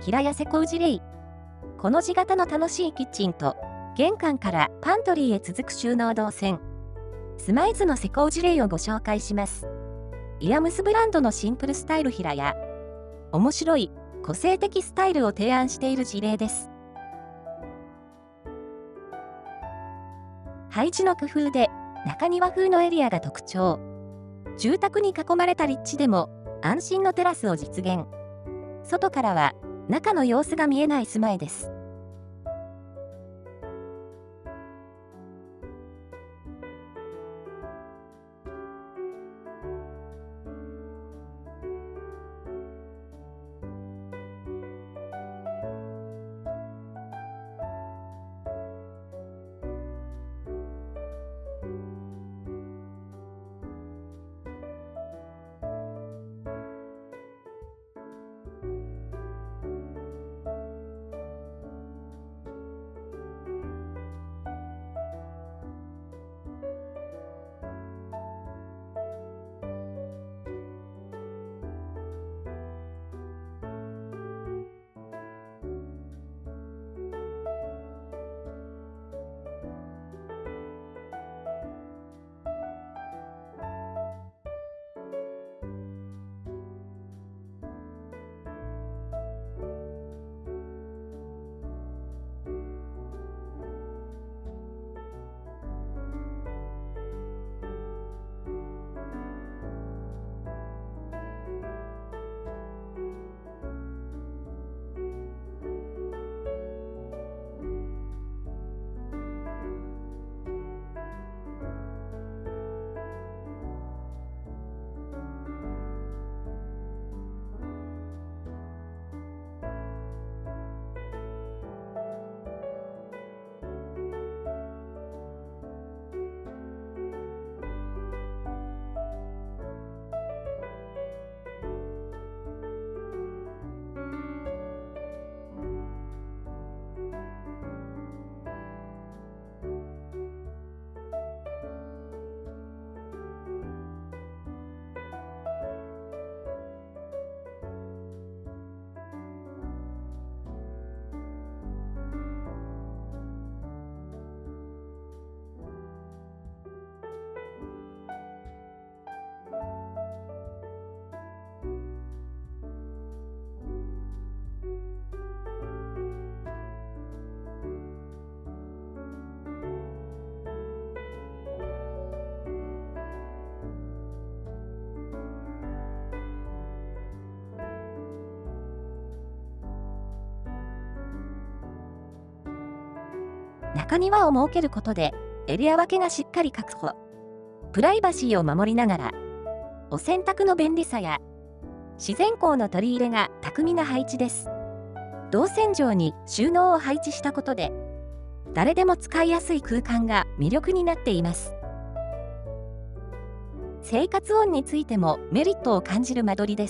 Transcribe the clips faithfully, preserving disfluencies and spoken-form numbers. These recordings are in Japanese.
平屋施工事例。この字型の楽しいキッチンと、玄関からパントリーへ続く収納動線。スマイズの施工事例をご紹介します。イアムスブランドのシンプルスタイル平屋。面白い、個性的スタイルを提案している事例です。配置の工夫で、中庭風のエリアが特徴。住宅に囲まれた立地でも、安心のテラスを実現。外からは、中の様子が見えない住まいです。中庭を設けることで、エリア分けがしっかり確保。プライバシーを守りながら、お洗濯の便利さや、自然光の取り入れが巧みな配置です。動線上に収納を配置したことで、誰でも使いやすい空間が魅力になっています。生活音についてもメリットを感じる間取りです。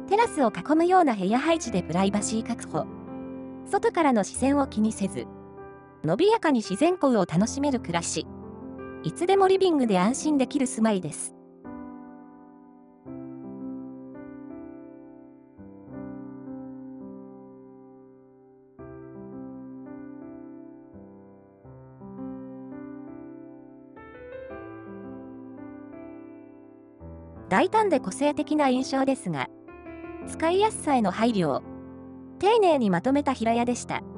テラスを囲むような部屋配置でプライバシー確保。外からの視線を気にせず、伸びやかに自然光を楽しめる暮らし。いつでもリビングで安心できる住まいです。大胆で個性的な印象ですが、使いやすさへの配慮を丁寧にまとめた平屋でした。